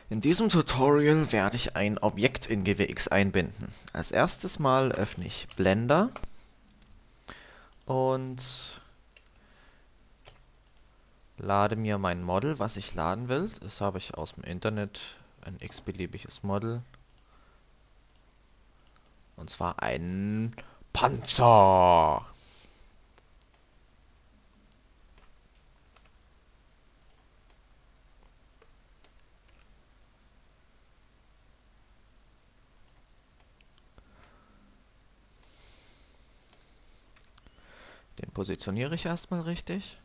In diesem Tutorial werde ich ein Objekt in GWX einbinden. Als erstes Mal öffne ich Blender und lade mir mein Model, was ich laden will. Das habe ich aus dem Internet, ein x-beliebiges Model. Und zwar ein Panzer. Den positioniere ich erstmal richtig.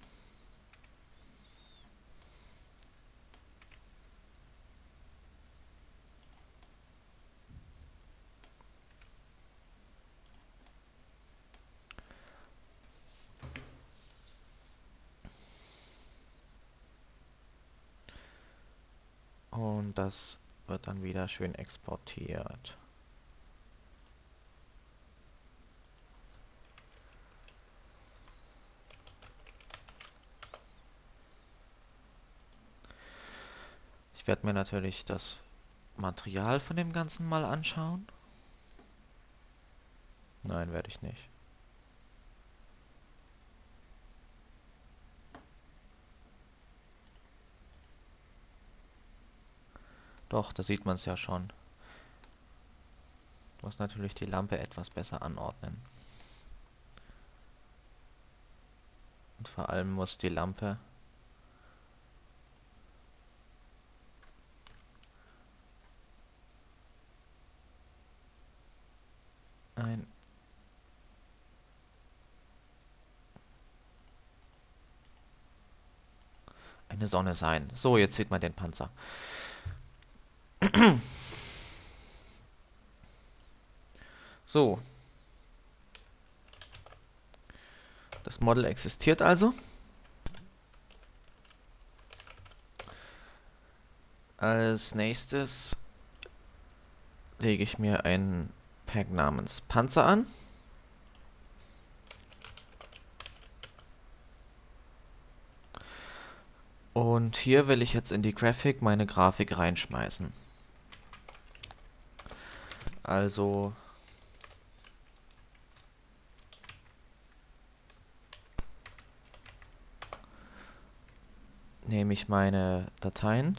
Und das wird dann wieder schön exportiert. Ich werde mir natürlich das Material von dem Ganzen mal anschauen. Nein, werde ich nicht. Doch, da sieht man es ja schon. Ich muss natürlich die Lampe etwas besser anordnen. Und vor allem muss die Lampe ein eine Sonne sein. So, jetzt sieht man den Panzer. So, das Model existiert also. Als nächstes lege ich mir ein Pack namens Panzer an. Und hier will ich jetzt in die Graphic meine Grafik reinschmeißen. Also nehme ich meine Dateien,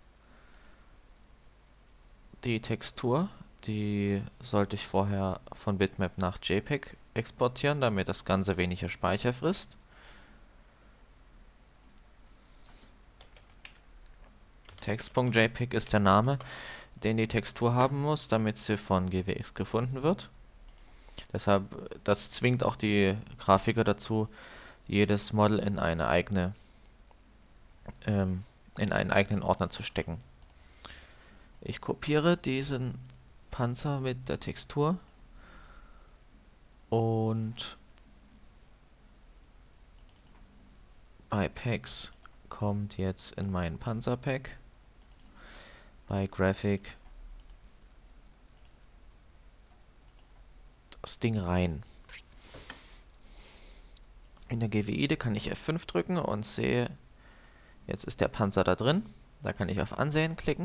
die Textur, die sollte ich vorher von Bitmap nach JPEG exportieren, damit das Ganze weniger Speicher frisst. Text.jpg ist der Name, den die Textur haben muss, damit sie von GWX gefunden wird. Deshalb, das zwingt auch die Grafiker dazu, jedes Model in eine eigene, in einen eigenen Ordner zu stecken. Ich kopiere diesen Panzer mit der Textur und bei Packs kommt jetzt in mein Panzerpack, bei Graphic das Ding rein. In der GWIDE kann ich F5 drücken und sehe, jetzt ist der Panzer da drin. Da kann ich auf Ansehen klicken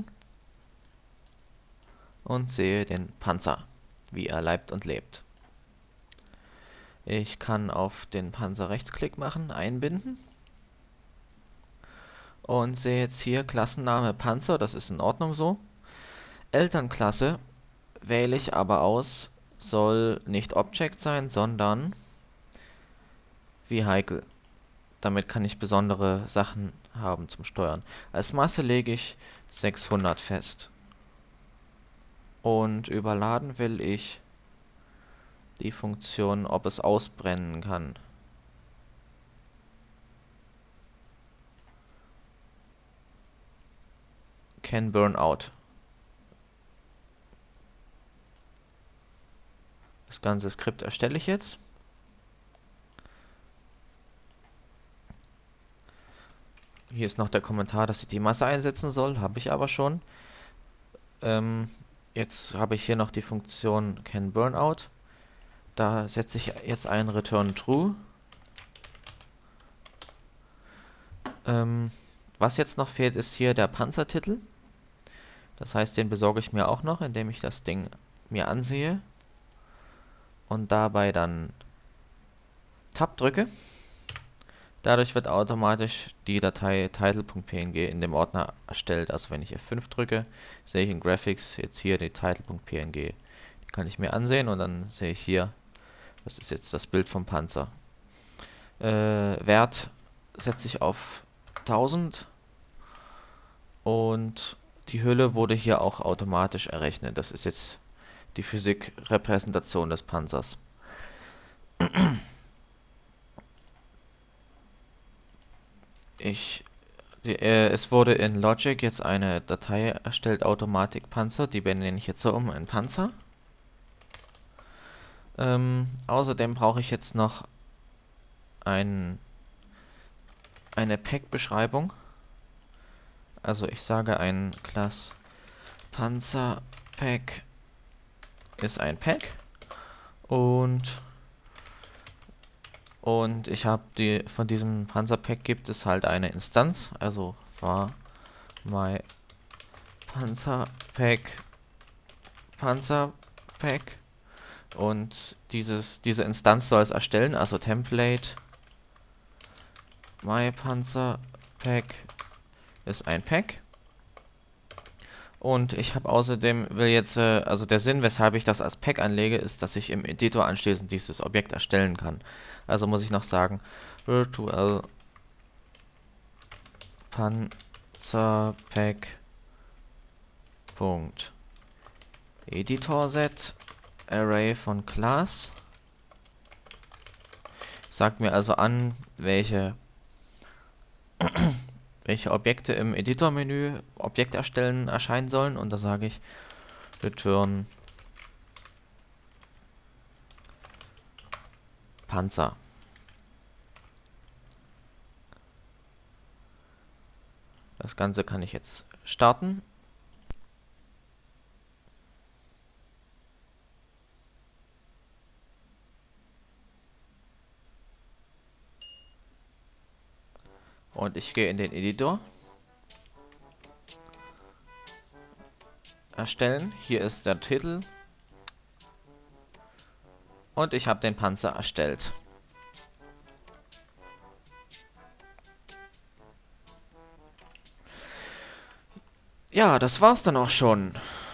und sehe den Panzer, wie er leibt und lebt. Ich kann auf den Panzer Rechtsklick machen, einbinden und sehe jetzt hier Klassenname Panzer, das ist in Ordnung so. Elternklasse wähle ich aber aus, soll nicht Object sein, sondern Vehicle. Damit kann ich besondere Sachen haben zum Steuern. Als Masse lege ich 600 fest. Und überladen will ich die Funktion, ob es ausbrennen kann. Can burn out. Das ganze Skript erstelle ich jetzt. Hier ist noch der Kommentar, dass ich die Masse einsetzen soll, habe ich aber schon. Jetzt habe ich hier noch die Funktion Can burn out. Da setze ich jetzt ein Return True. Was jetzt noch fehlt, ist hier der Panzertitel. Das heißt, den besorge ich mir auch noch, indem ich das Ding mir ansehe und dabei dann Tab drücke. Dadurch wird automatisch die Datei title.png in dem Ordner erstellt. Also wenn ich F5 drücke, sehe ich in Graphics jetzt hier die title.png. Die kann ich mir ansehen und dann sehe ich hier, das ist jetzt das Bild vom Panzer. Wert setze ich auf 1000 und die Hülle wurde hier auch automatisch errechnet. Das ist jetzt die Physikrepräsentation des Panzers. Es wurde in Logic jetzt eine Datei erstellt, Automatik Panzer, die benenne ich jetzt so um, ein Panzer. Außerdem brauche ich jetzt noch eine Pack-Beschreibung. Also ich sage ein Class Panzer Pack ist ein Pack und ich habe von diesem Panzer Pack gibt es halt eine Instanz, also var my Panzer Pack und diese Instanz soll es erstellen, also Template my Panzer Pack ist ein Pack. Und ich habe außerdem, also der Sinn, weshalb ich das als Pack anlege, ist, dass ich im Editor anschließend dieses Objekt erstellen kann. Also muss ich noch sagen, virtual panzerpack .editorset Array von Class. Sagt mir also an, welche Objekte im Editormenü Objekt erstellen erscheinen sollen, und da sage ich return Panzer. Das Ganze kann ich jetzt starten. Und ich gehe in den Editor. Erstellen. Hier ist der Titel. Und ich habe den Panzer erstellt. Ja, das war's dann auch schon.